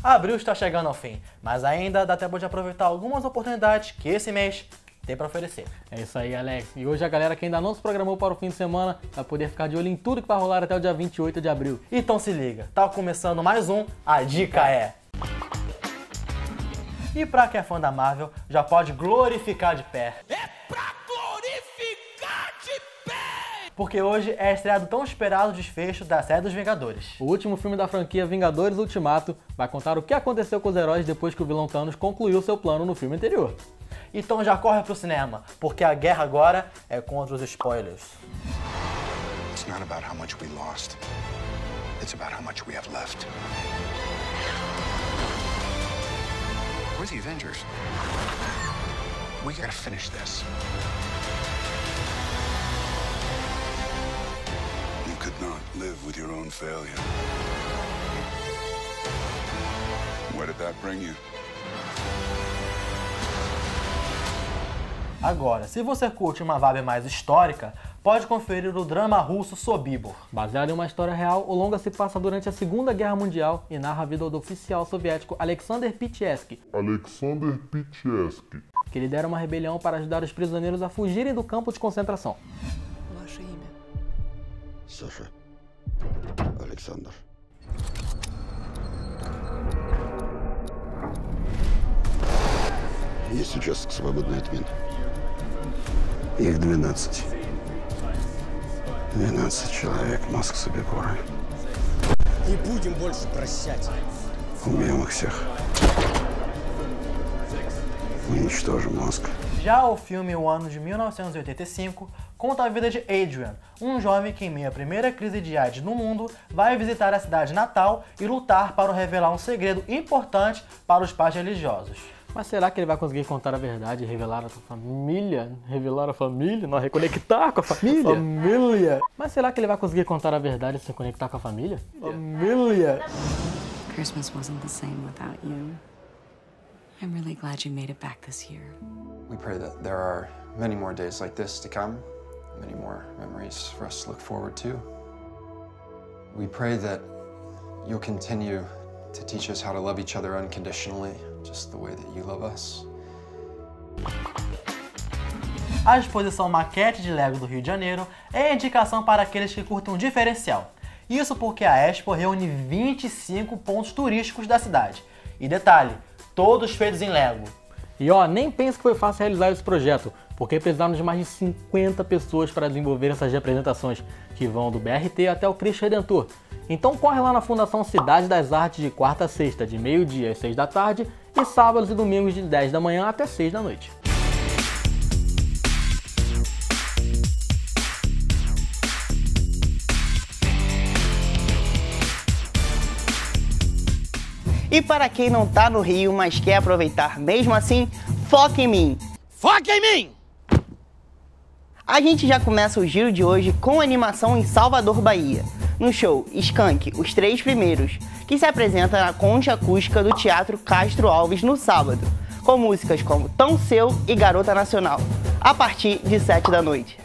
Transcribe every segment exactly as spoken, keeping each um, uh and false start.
Abril está chegando ao fim, mas ainda dá tempo de aproveitar algumas oportunidades que esse mês tem para oferecer. É isso aí, Alex. E hoje a galera que ainda não se programou para o fim de semana vai poder ficar de olho em tudo que vai rolar até o dia vinte e oito de abril. Então se liga, tá começando mais um A Dica É. E pra quem é fã da Marvel, já pode glorificar de pé. É pra glorificar de pé! Porque hoje é estreado o tão esperado desfecho da série dos Vingadores. O último filme da franquia Vingadores Ultimato vai contar o que aconteceu com os heróis depois que o vilão Thanos concluiu seu plano no filme anterior. Então já corre pro cinema, porque a guerra agora é contra os spoilers. It's not about how much we lost. It's about how much we have left. We're the Avengers. We gotta finish this. You could not live with your own failure. Where did that bring you? Agora, se você curte uma vibe mais histórica, pode conferir o drama russo Sobibor. Baseado em uma história real, o longa se passa durante a Segunda Guerra Mundial e narra a vida do oficial soviético Alexander Pichetsky, Alexander Pichetsky, que lidera uma rebelião para ajudar os prisioneiros a fugirem do campo de concentração. Ваше имя? Sasha. Alexander. Есть участок свободный от мин. Их двенадцать. двенадцать человек, мозг Собибора. Не будем больше прощать. Убьем их всех. Уничтожим мозг. Já o filme O Ano de mil novecentos e oitenta e cinco conta a vida de Adrian, um jovem que em meio à primeira crise de AIDS no mundo vai visitar a cidade natal e lutar para revelar um segredo importante para os pais religiosos. Mas será que ele vai conseguir contar a verdade e revelar a sua família? Revelar a família? Não, reconectar com a família? Família! Mas será que ele vai conseguir contar a verdade e se conectar com a família? Família! Christmas wasn't the same without you. I'm really glad you made it back this year. We pray that there are many more days like this to come, many more memories for us to look forward to. We pray that you'll continue to teach us how to love each other unconditionally, just the way that you love us. A exposição Maquete de Lego do Rio de Janeiro é a indicação para aqueles que curtem um diferencial. Isso porque a Expo reúne vinte e cinco pontos turísticos da cidade. E detalhe, todos feitos em Lego. E ó, nem pense que foi fácil realizar esse projeto, porque precisaram de mais de cinquenta pessoas para desenvolver essas representações, que vão do B R T até o Cristo Redentor. Então corre lá na Fundação Cidade das Artes de quarta a sexta, de meio-dia às seis da tarde, e sábados e domingos de dez da manhã até seis da noite. E para quem não tá no Rio, mas quer aproveitar mesmo assim, foca em mim! Foca em mim! A gente já começa o giro de hoje com animação em Salvador, Bahia, no show Skank, os três primeiros, que se apresenta na Concha Acústica do Teatro Castro Alves no sábado, com músicas como Tão Seu e Garota Nacional, a partir de sete da noite.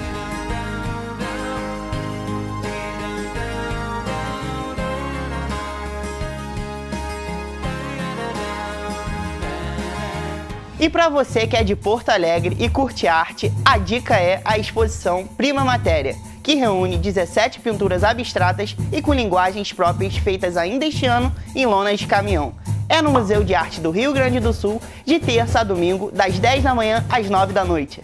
E para você que é de Porto Alegre e curte arte, a dica é a exposição Prima Matéria, que reúne dezessete pinturas abstratas e com linguagens próprias feitas ainda este ano em lonas de caminhão. É no Museu de Arte do Rio Grande do Sul, de terça a domingo, das dez da manhã às nove da noite.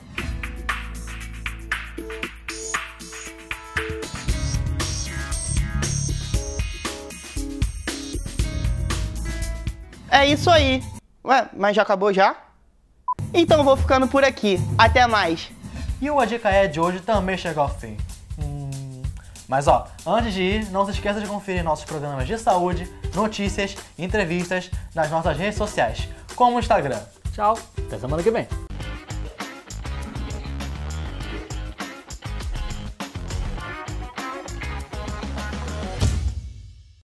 É isso aí. Ué, mas já acabou já? Então vou ficando por aqui. Até mais. E o A Dica É de hoje também chegou ao fim. Hum... Mas ó, antes de ir, não se esqueça de conferir nossos programas de saúde, notícias e entrevistas nas nossas redes sociais, como o Instagram. Tchau, até semana que vem.